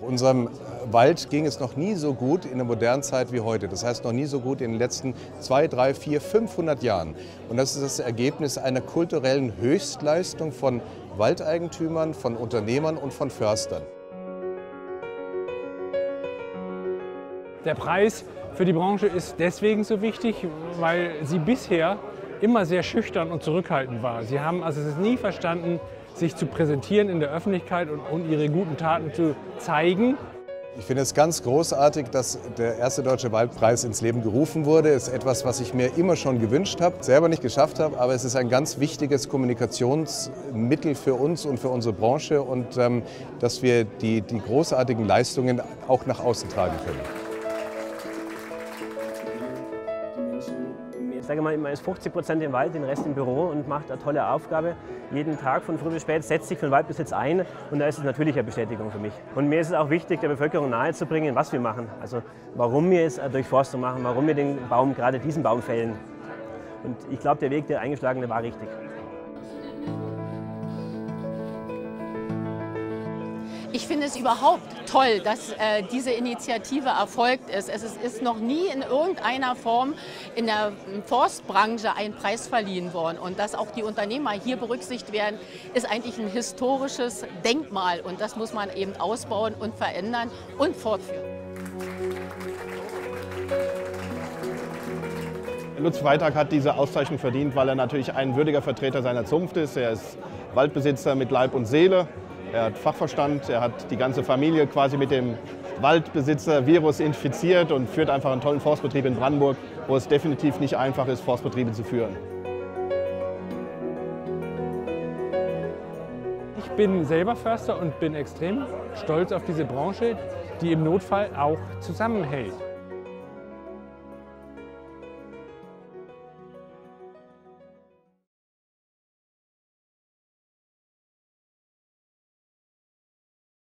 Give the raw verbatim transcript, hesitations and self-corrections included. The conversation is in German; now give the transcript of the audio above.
Unserem Wald ging es noch nie so gut in der modernen Zeit wie heute. Das heißt noch nie so gut in den letzten zwei, drei, vier, fünfhundert Jahren. Und das ist das Ergebnis einer kulturellen Höchstleistung von Waldeigentümern, von Unternehmern und von Förstern. Der Preis für die Branche ist deswegen so wichtig, weil sie bisher immer sehr schüchtern und zurückhaltend war. Sie haben also es ist nie verstanden, sich zu präsentieren in der Öffentlichkeit und, und ihre guten Taten zu zeigen. Ich finde es ganz großartig, dass der erste Deutsche Waldpreis ins Leben gerufen wurde. Es ist etwas, was ich mir immer schon gewünscht habe, selber nicht geschafft habe, aber es ist ein ganz wichtiges Kommunikationsmittel für uns und für unsere Branche und ähm, dass wir die, die großartigen Leistungen auch nach außen tragen können. Ich sage mal, man ist fünfzig Prozent im Wald, den Rest im Büro und macht eine tolle Aufgabe. Jeden Tag von früh bis spät setzt sich für den Waldbesitz ein und da ist es natürlich eine Bestätigung für mich. Und mir ist es auch wichtig, der Bevölkerung nahezubringen, was wir machen. Also warum wir es durch Forster machen, warum wir den Baum, gerade diesen Baum fällen. Und ich glaube, der Weg, der eingeschlagene, war richtig. Ich finde es überhaupt toll, dass äh, diese Initiative erfolgt ist. Es ist, ist noch nie in irgendeiner Form in der Forstbranche ein Preis verliehen worden. Und dass auch die Unternehmer hier berücksichtigt werden, ist eigentlich ein historisches Denkmal. Und das muss man eben ausbauen und verändern und fortführen. Lutz Freitag hat diese Auszeichnung verdient, weil er natürlich ein würdiger Vertreter seiner Zunft ist. Er ist Waldbesitzer mit Leib und Seele. Er hat Fachverstand, er hat die ganze Familie quasi mit dem Waldbesitzer-Virus infiziert und führt einfach einen tollen Forstbetrieb in Brandenburg, wo es definitiv nicht einfach ist, Forstbetriebe zu führen. Ich bin selber Förster und bin extrem stolz auf diese Branche, die im Notfall auch zusammenhält.